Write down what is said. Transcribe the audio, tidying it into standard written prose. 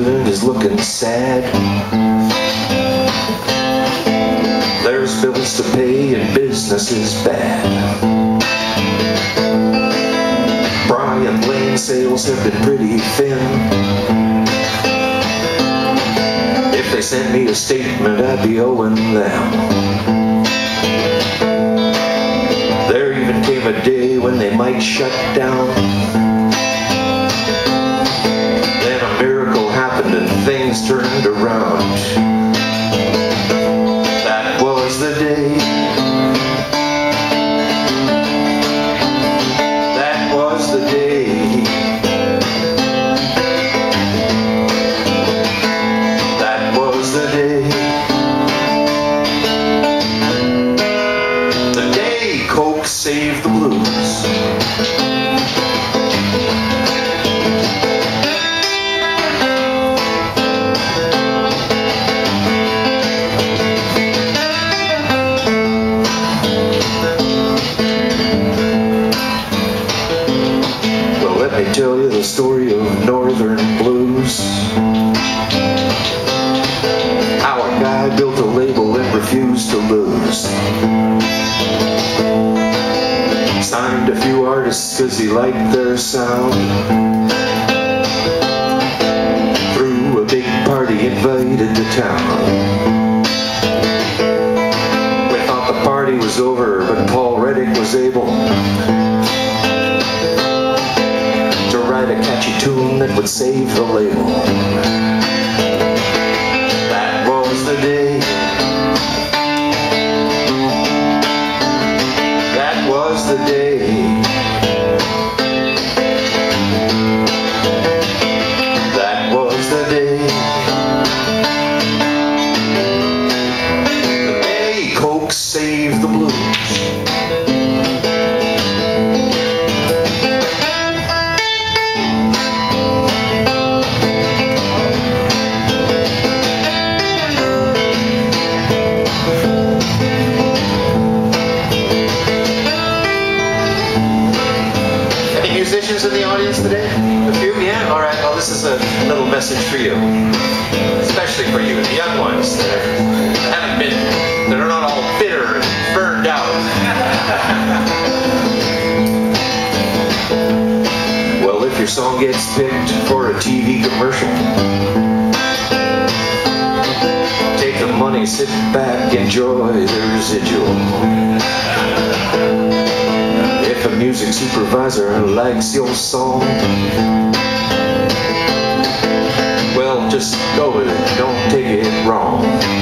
president is looking sad. There's bills to pay and business is bad. Brian Lane sales have been pretty thin. If they sent me a statement, I'd be owing them. There even came a day when they might shut down. Then a miracle happened and things turned around. That was the day. That was the day. That was the day. The day Coke saved the blues. Let me tell you the story of Northern Blues. How a guy built a label and refused to lose. Signed a few artists cause he liked their sound. Threw a big party, invited to town. We thought the party was over, but Paul Reddick was able write a catchy tune that would save the label. That was the day. That was the day. That was the day. The day Coke saved the blues. Musicians in the audience today? A few? Yeah? Alright, well this is a little message for you. Especially for you, the young ones that are not all bitter and burned out. Well, if your song gets picked for a TV commercial, take the money, sit back, enjoy the residual. If a music supervisor likes your song, well, just go with it, don't take it wrong.